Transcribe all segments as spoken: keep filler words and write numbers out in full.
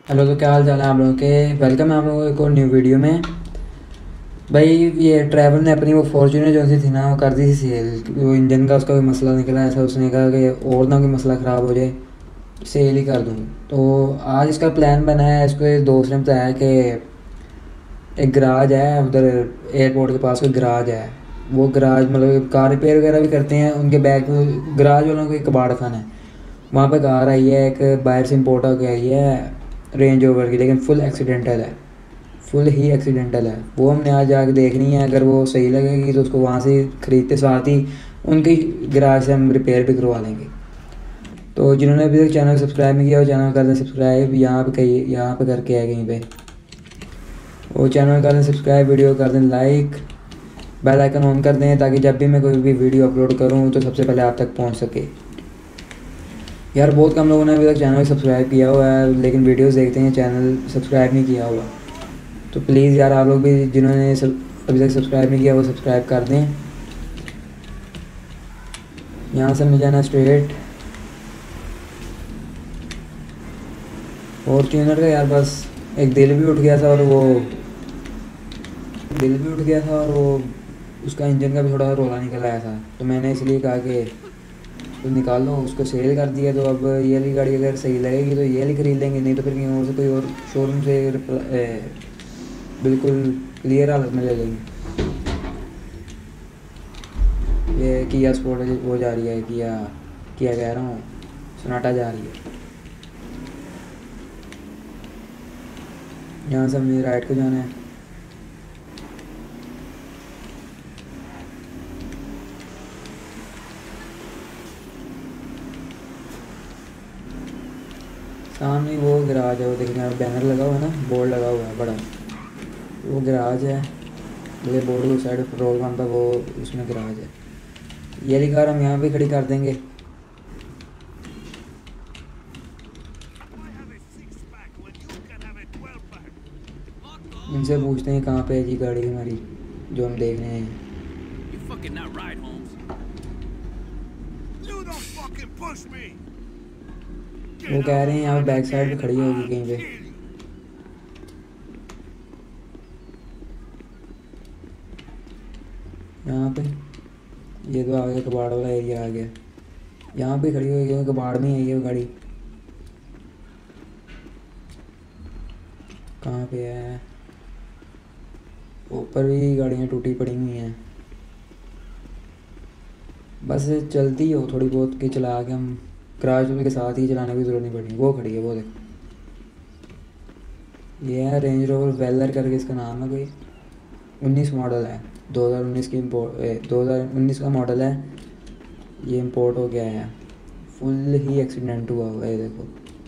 Hello, तो क्या हाल चाल है आप लोगों के। वेलकम है आप लोगों को एक और न्यू वीडियो में। भाई, ये ट्रैवल ने अपनी वो फॉर्च्यूनर जो सी थी ना, वो कर दी थी सेल। वो इंजन का उसका कोई मसला निकला, ऐसा उसने कहा कि और ना कोई मसला ख़राब हो जाए, सेल ही कर दूँ। तो आज इसका प्लान बना है। इसको एक दोस्त ने बताया कि एक गराज है उधर एयरपोर्ट के पास, कोई गराज है। वो गराज मतलब कार रिपेयर वगैरह भी करते हैं। उनके बैग में गराज वालों को एक कबाड़ खाना है। वहाँ पे कार आई है, एक बाहर से इम्पोर्ट होकर आई है, रेंज ओवर की, लेकिन फुल एक्सीडेंटल है। फुल ही एक्सीडेंटल है। वो हमने आज जाके देखनी है। अगर वो सही लगेगी तो उसको वहाँ से ख़रीदते साथ ही उनकी गराज से हम रिपेयर भी करवा लेंगे। तो जिन्होंने अभी तक चैनल सब्सक्राइब नहीं किया वो चैनल कर दें सब्सक्राइब, यहाँ पे कहीं यहाँ पे करके है कहीं पे। वो चैनल कर दें सब्सक्राइब, वीडियो कर दें लाइक, बेल आइकन ऑन कर दें ताकि जब भी मैं कोई भी वीडियो अपलोड करूँ तो सबसे पहले आप तक पहुँच सके। यार, बहुत कम लोगों ने अभी तक चैनल सब्सक्राइब किया हुआ है, लेकिन वीडियोस देखते हैं, चैनल सब्सक्राइब नहीं किया हुआ। तो प्लीज़ यार, आप लोग भी जिन्होंने सब अभी तक सब्सक्राइब नहीं किया वो सब्सक्राइब कर दें। यहाँ से मिल जाना स्ट्रेट फॉर्च्यूनर का। यार बस एक दिल भी उठ गया था और वो दिल भी उठ गया था और वो उसका इंजन का भी थोड़ा रोला निकल आया था। तो मैंने इसलिए कहा कि तो निकाल लो, उसको सेल कर दिया। तो अब ये वाली गाड़ी अगर सही लगेगी तो ये वाली खरीद लेंगे, नहीं तो फिर कहीं और से कोई और शोरूम से ए, बिल्कुल क्लियर हालत में ले लेंगे। ये किया स्पोर्ट वो जा रही है, किया किया कह रहा हूँ, सोनाटा जा रही है। यहाँ से हमें राइट को जाना है। सामने वो गराज है, वो देखने बैनर लगा हुआ है ना, बोर्ड लगा हुआ है बड़ा, वो गराज है। ये बोर्ड उस साइड पेट्रोल पंप है, वो उसमें गराज है। ये वाली कार हम यहाँ पे खड़ी कर देंगे। इनसे पूछते हैं कहाँ पे है जी गाड़ी हमारी जो हम देख रहे हैं। वो कह रहे हैं यहाँ पे बैक साइड पे खड़ी होगी कहीं पे। यहाँ पे ये तो आ गया, कबाड़ वाला एरिया आ गया। यहाँ पे खड़ी होगी क्योंकि कबाड़ में आई है वो गाड़ी। कहाँ पे है? ऊपर भी गाड़ियाँ टूटी पड़ी हुई हैं। बस चलती हो थोड़ी बहुत कि चला के हम क्रैश के साथ ही चलाने की ज़रूरत नहीं पड़ी। वो खड़ी है, वो देख, ये है रेंज रोवर वेलर करके इसका नाम है। कोई उन्नीस मॉडल है, दो हज़ार उन्नीस की इम्पोर्ट दो हज़ार उन्नीस का मॉडल है। ये इंपोर्ट हो गया है। फुल ही एक्सीडेंट हुआ हुआ है, देखो।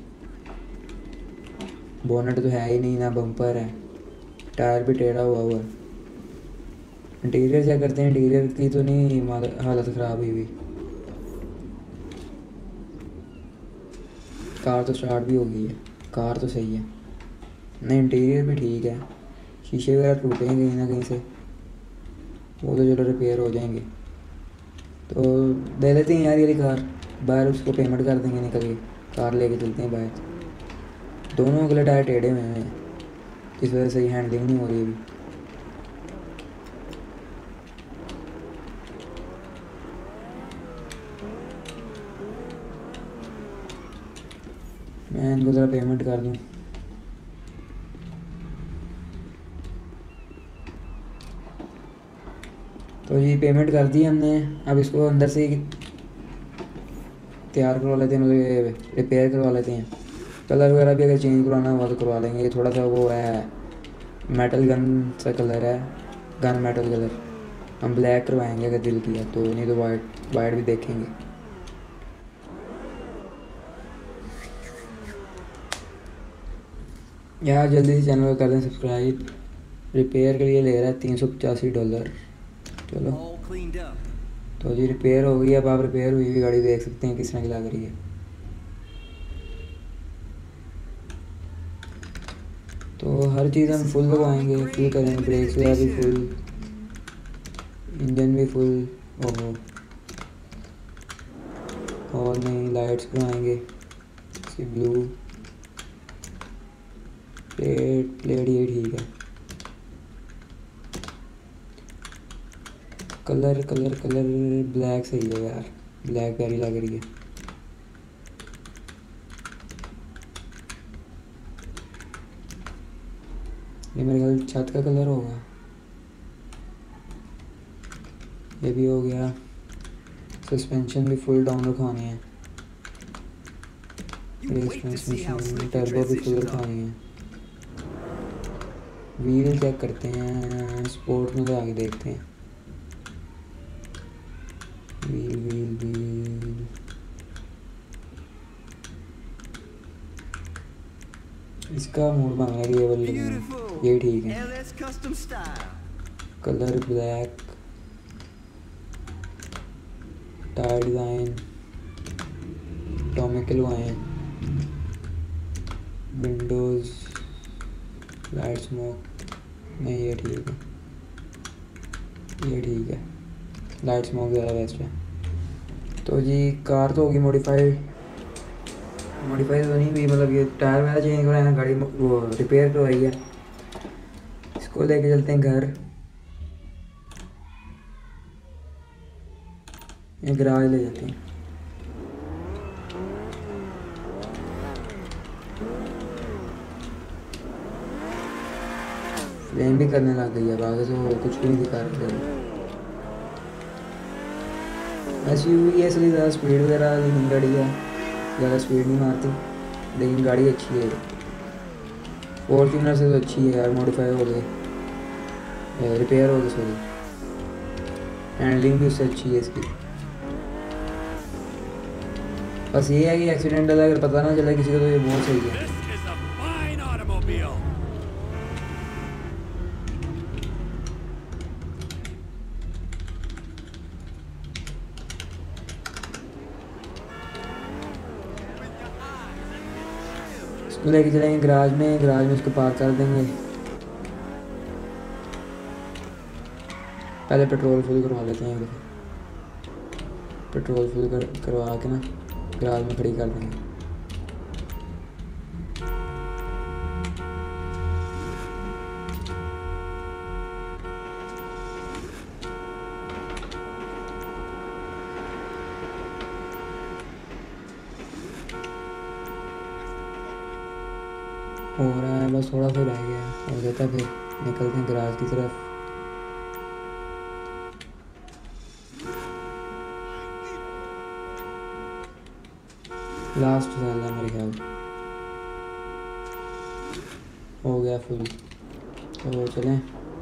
बोनट तो है ही नहीं, ना बम्पर है, टायर भी टेढ़ा हुआ हुआ है। इंटीरियर चेक करते हैं, इंटीरियर की तो नहीं हालत ख़राब हुई हुई। कार तो स्टार्ट भी हो गई है, कार तो सही है। नहीं, इंटीरियर भी ठीक है। शीशे वगैरह टूटे हैं कहीं ना कहीं से, वो तो चलो रिपेयर हो जाएंगे। तो दे लेते हैं यार ये कार बाहर, उसको पेमेंट कर देंगे निकल के। कार लेके चलते हैं बाहर। दोनों अगले टायर टेढ़े हुए हैं, इस वजह से हैंडलिंग नहीं हो रही अभी। मैं इनको ज़रा पेमेंट कर दूँ। तो जी पेमेंट कर दी हमने। अब इसको अंदर से तैयार करवा लेते हैं, मतलब रिपेयर करवा लेते हैं। कलर वगैरह भी अगर चेंज करवाना हुआ तो करवा लेंगे। ये थोड़ा सा वो है, मेटल गन सा कलर है, गन मेटल कलर। हम ब्लैक करवाएंगे अगर दिल किया तो, नहीं तो वाइट वाइट भी देखेंगे। यार जल्दी से चैनल को कर दें सब्सक्राइब। रिपेयर के लिए ले रहा है तीन सौ पचासी डॉलर। चलो, तो जी रिपेयर हो गई। अब आप रिपेयर हुई हुई गाड़ी देख सकते हैं किस तरह की लग रही है। तो हर चीज़ हम फुल लगवाएंगे, फुल करेंगे, ब्रेक्स वगैरह भी फुल, इंजन भी फुल। ओहो, और नहीं, लाइट्स करवाएंगे इसकी ब्लू। प्लेट प्लेट ये ठीक है। कलर कलर कलर ब्लैक सही है यार, ब्लैक प्यारी लग रही है। ये मेरे ख्याल छत का कलर होगा। ये भी हो गया। सस्पेंशन भी फुल डाउन रखवानी है, ट्रांसमिशन टर्बो भी फुल रखवानी है। व्हील चेक करते हैं, स्पोर्ट में तो आगे देखते हैं। व्हील व्हील व्हील इसका मूड बन रहा है ये वाली, ये ठीक है। कलर ब्लैक, टायर डिज़ाइन टॉमिक लगवाएँ, विंडोज़ लाइट स्मोक नहीं ये ठीक है, ये ठीक है। लाइट स्मोक ज़्यादा बेस्ट है। तो जी कार तो होगी मॉडिफाइड, मॉडिफाई तो नहीं हुई, मतलब ये टायर वगैरह चेंज करवाए हैं, गाड़ी वो रिपेयर करवाई है। इसको लेके चलते हैं घर, ये गराज ले जाते हैं। फ्लेम भी करने लग गई है, आगे तो कुछ भी नहीं दिखा रहे। एस यू वी है इसलिए ज़्यादा स्पीड वगैरह नहीं गाड़ी है, ज़्यादा स्पीड नहीं मारती, लेकिन गाड़ी अच्छी है। फॉर्च्यूनर से तो अच्छी है यार, मॉडिफाई हो गई, रिपेयर हो गई सॉरी, हैंडलिंग भी उससे अच्छी है इसकी। बस ये है कि एक्सीडेंटल अगर पता ना चला किसी को तो ये बहुत सही है। इसको लेके चलेंगे गराज में, गराज में इसको पार्क कर देंगे। पहले पेट्रोल फुल करवा लेते हैं, पेट्रोल फुल कर करवा के ना गराज में खड़ी कर देंगे। हो रहा है बस, थोड़ा सा रह गया हो जाता, फिर निकलते हैं गराज की तरफ। लास्ट साल है मेरे ख्याल, हो गया फुल। तो चलें,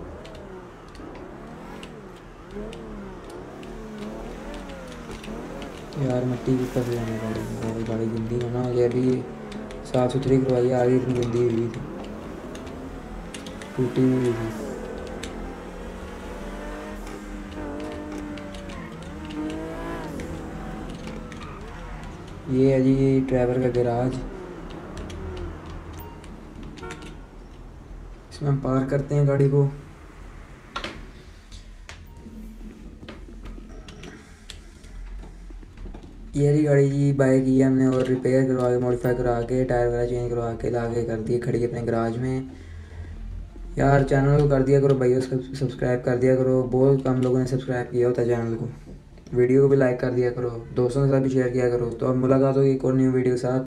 यार मिट्टी की ऊपर से जाने पड़ेगी और गाड़ी गंदी है ना, ये अभी साफ़ सुथरी करवाई, आगे इतनी गंदी हुई थी, टूटी हुई थी। ये है जी ड्राइवर का गैराज, इसमें हम पार्क करते हैं गाड़ी को। ये रही गाड़ी जी, बाय की है हमने और रिपेयर करवा के मॉडिफाई करा के टायर वगैरह चेंज करवा के ला के कर दिए खड़ी अपने गराज में। यार चैनल को कर दिया करो भाई, उसको सब्सक्राइब कर दिया करो, बहुत कम लोगों ने सब्सक्राइब किया होता है चैनल को। वीडियो को भी लाइक कर दिया करो, दोस्तों के साथ भी शेयर किया करो। तो अब मुलाकात होगी एक और न्यू वीडियो के साथ।